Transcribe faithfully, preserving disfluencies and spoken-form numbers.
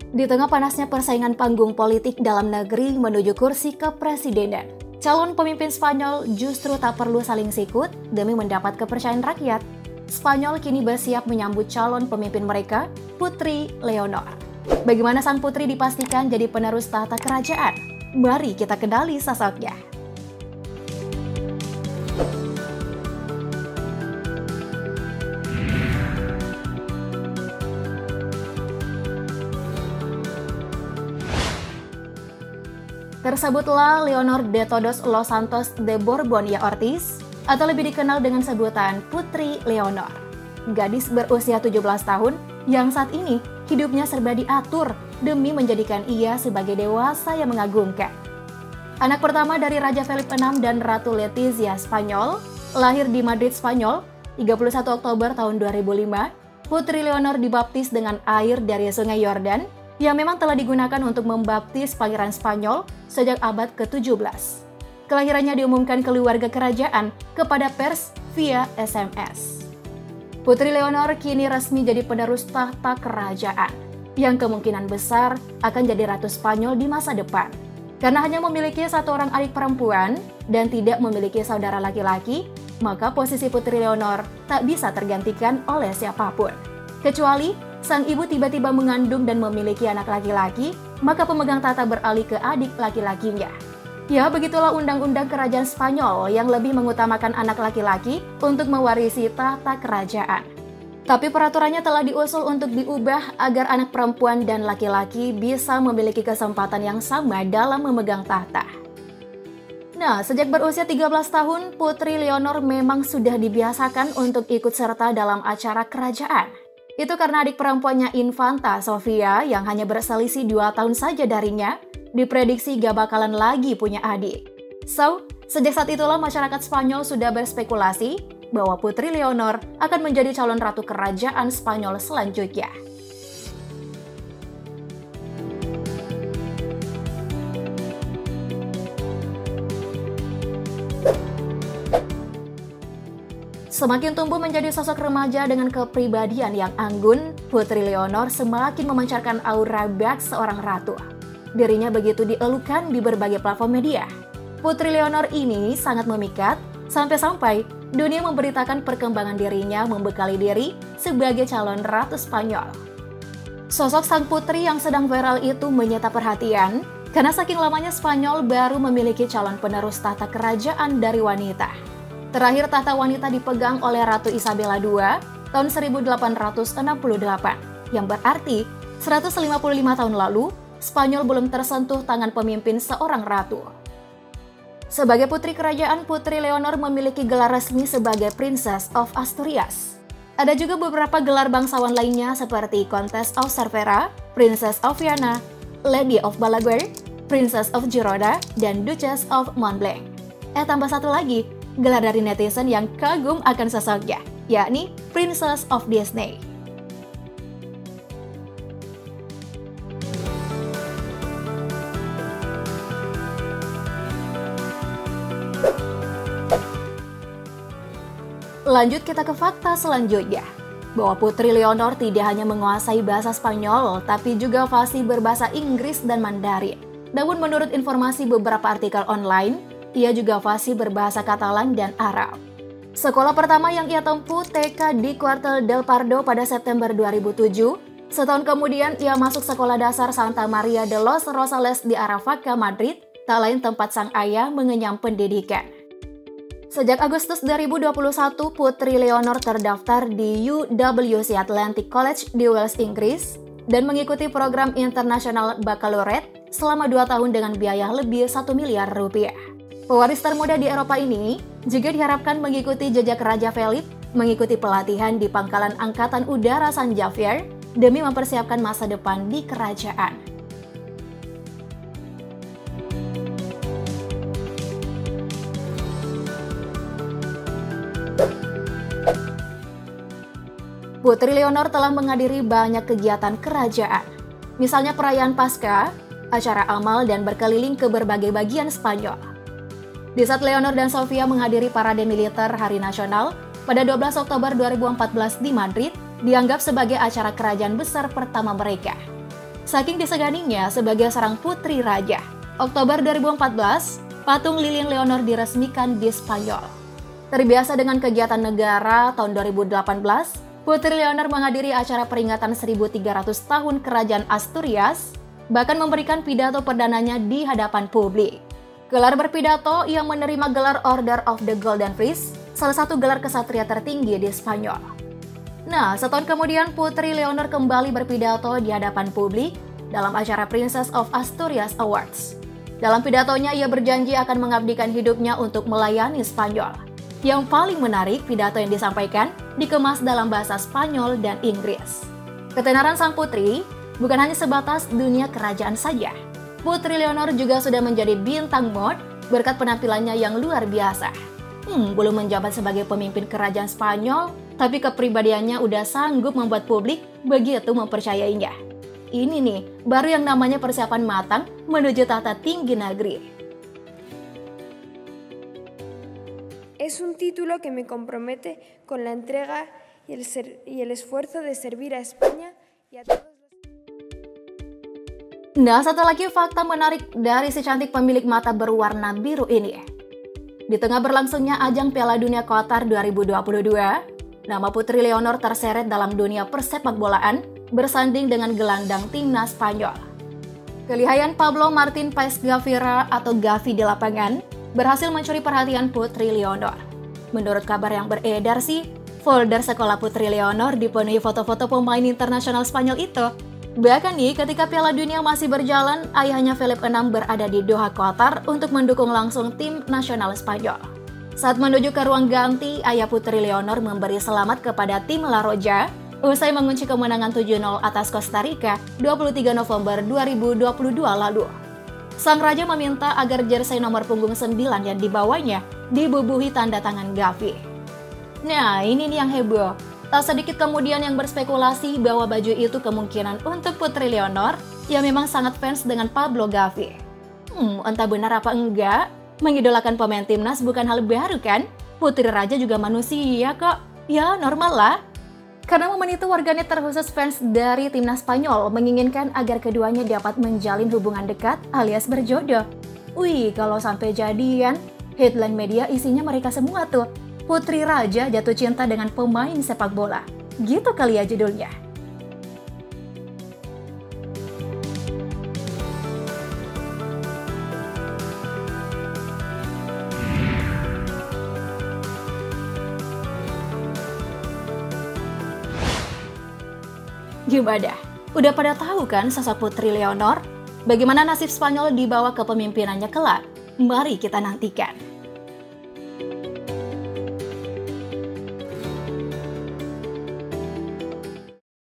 Di tengah panasnya persaingan panggung politik dalam negeri menuju kursi kepresidenan, calon pemimpin Spanyol justru tak perlu saling sikut demi mendapat kepercayaan rakyat. Spanyol kini bersiap menyambut calon pemimpin mereka, Putri Leonor. Bagaimana sang putri dipastikan jadi penerus tahta kerajaan? Mari kita kenali sosoknya. Tersebutlah Leonor de Todos los Santos de Borbón y Ortiz, atau lebih dikenal dengan sebutan Putri Leonor. Gadis berusia tujuh belas tahun yang saat ini hidupnya serba diatur demi menjadikan ia sebagai dewasa yang mengagumkan. Anak pertama dari Raja Philip enam dan Ratu Letizia Spanyol, lahir di Madrid, Spanyol, tiga puluh satu Oktober tahun dua ribu lima, Putri Leonor dibaptis dengan air dari Sungai Yordan yang memang telah digunakan untuk membaptis pangeran Spanyol sejak abad ke tujuh belas. Kelahirannya diumumkan keluarga kerajaan kepada pers via S M S. Putri Leonor kini resmi jadi penerus tahta kerajaan, yang kemungkinan besar akan jadi ratu Spanyol di masa depan. Karena hanya memiliki satu orang adik perempuan dan tidak memiliki saudara laki-laki, maka posisi Putri Leonor tak bisa tergantikan oleh siapapun. Kecuali sang ibu tiba-tiba mengandung dan memiliki anak laki-laki, maka pemegang tahta beralih ke adik laki-lakinya. Ya, begitulah undang-undang kerajaan Spanyol yang lebih mengutamakan anak laki-laki untuk mewarisi tahta kerajaan. Tapi peraturannya telah diusul untuk diubah agar anak perempuan dan laki-laki bisa memiliki kesempatan yang sama dalam memegang tahta. Nah, sejak berusia tiga belas tahun, Putri Leonor memang sudah dibiasakan untuk ikut serta dalam acara kerajaan. Itu karena adik perempuannya Infanta Sofia yang hanya berselisih dua tahun saja darinya, diprediksi gak bakalan lagi punya adik. So, sejak saat itulah masyarakat Spanyol sudah berspekulasi bahwa Putri Leonor akan menjadi calon ratu kerajaan Spanyol selanjutnya. Semakin tumbuh menjadi sosok remaja dengan kepribadian yang anggun, Putri Leonor semakin memancarkan aura bak seorang ratu. Dirinya begitu dielukan di berbagai platform media. Putri Leonor ini sangat memikat, sampai-sampai dunia memberitakan perkembangan dirinya membekali diri sebagai calon ratu Spanyol. Sosok sang putri yang sedang viral itu menyita perhatian, karena saking lamanya Spanyol baru memiliki calon penerus tahta kerajaan dari wanita. Terakhir tahta wanita dipegang oleh Ratu Isabella kedua tahun seribu delapan ratus enam puluh delapan, yang berarti seratus lima puluh lima tahun lalu, Spanyol belum tersentuh tangan pemimpin seorang ratu. Sebagai putri kerajaan, Putri Leonor memiliki gelar resmi sebagai Princess of Asturias. Ada juga beberapa gelar bangsawan lainnya seperti Countess of Cervera, Princess of Viana, Lady of Balaguer, Princess of Girona, dan Duchess of Montblanc. Eh, tambah satu lagi, gelar dari netizen yang kagum akan sosoknya, yakni Princess of Disney. Lanjut kita ke fakta selanjutnya, bahwa Putri Leonor tidak hanya menguasai bahasa Spanyol, tapi juga fasih berbahasa Inggris dan Mandarin. Namun menurut informasi beberapa artikel online, ia juga fasih berbahasa Katalan dan Arab. Sekolah pertama yang ia tempuh T K di Cuartel del Pardo pada September dua ribu tujuh. Setahun kemudian ia masuk sekolah dasar Santa Maria de los Rosales di Aravaca, Madrid, tak lain tempat sang ayah mengenyam pendidikan. Sejak Agustus dua ribu dua puluh satu, Putri Leonor terdaftar di U W C Atlantic College di Wales, Inggris, dan mengikuti program International Baccalaureate selama dua tahun dengan biaya lebih satu miliar rupiah. Pewaris termuda di Eropa ini juga diharapkan mengikuti jejak Raja Philip, mengikuti pelatihan di Pangkalan Angkatan Udara San Javier demi mempersiapkan masa depan di kerajaan. Putri Leonor telah menghadiri banyak kegiatan kerajaan, misalnya perayaan Paskah, acara amal, dan berkeliling ke berbagai bagian Spanyol. Di saat Leonor dan Sofia menghadiri parade militer Hari Nasional pada dua belas Oktober dua ribu empat belas di Madrid, dianggap sebagai acara kerajaan besar pertama mereka. Saking diseganinya sebagai seorang putri raja, Oktober dua ribu empat belas, patung lilin Leonor diresmikan di Spanyol. Terbiasa dengan kegiatan negara, tahun dua ribu delapan belas, Putri Leonor menghadiri acara peringatan seribu tiga ratus tahun Kerajaan Asturias, bahkan memberikan pidato perdananya di hadapan publik. Gelar berpidato yang menerima gelar Order of the Golden Fleece, salah satu gelar kesatria tertinggi di Spanyol. Nah, setahun kemudian Putri Leonor kembali berpidato di hadapan publik dalam acara Princess of Asturias Awards. Dalam pidatonya, ia berjanji akan mengabdikan hidupnya untuk melayani Spanyol. Yang paling menarik, pidato yang disampaikan dikemas dalam bahasa Spanyol dan Inggris. Ketenaran sang putri bukan hanya sebatas dunia kerajaan saja. Putri Leonor juga sudah menjadi bintang mode berkat penampilannya yang luar biasa. Hmm, belum menjabat sebagai pemimpin kerajaan Spanyol, tapi kepribadiannya udah sanggup membuat publik begitu mempercayainya. Ini nih, baru yang namanya persiapan matang menuju tahta tinggi negeri. Es un título que me compromete con la entrega y el, ser, y el esfuerzo de servir a España y a todos los... Nah, satu lagi fakta menarik dari si cantik pemilik mata berwarna biru ini. Di tengah berlangsungnya ajang Piala Dunia Qatar dua ribu dua puluh dua, nama Putri Leonor terseret dalam dunia persepakbolaan bersanding dengan gelandang timnas Spanyol. Kelihayan Pablo Martín Páez Gavira atau Gavi di lapangan berhasil mencuri perhatian Putri Leonor. Menurut kabar yang beredar sih, folder sekolah Putri Leonor dipenuhi foto-foto pemain internasional Spanyol itu. Bahkan nih, ketika Piala Dunia masih berjalan, ayahnya Philip enam berada di Doha, Qatar untuk mendukung langsung tim nasional Spanyol. Saat menuju ke ruang ganti, ayah Putri Leonor memberi selamat kepada tim La Roja usai mengunci kemenangan tujuh nol atas Costa Rica dua puluh tiga November dua ribu dua puluh dua lalu. Sang raja meminta agar jersei nomor punggung sembilan yang dibawanya dibubuhi tanda tangan Gavi. Nah, ini nih yang heboh. Tak sedikit kemudian yang berspekulasi bahwa baju itu kemungkinan untuk Putri Leonor yang memang sangat fans dengan Pablo Gavi. Hmm, entah benar apa enggak, mengidolakan pemain timnas bukan hal baru kan? Putri Raja juga manusia kok. Ya, normal lah. Karena momen itu warganet terkhusus fans dari timnas Spanyol menginginkan agar keduanya dapat menjalin hubungan dekat alias berjodoh. Wih, kalau sampai jadian, headline media isinya mereka semua tuh. Putri Raja jatuh cinta dengan pemain sepak bola. Gitu kali ya judulnya. Gimana? Udah pada tahu kan sosok Putri Leonor? Bagaimana nasib Spanyol dibawa ke pemimpinannya kelak? Mari kita nantikan.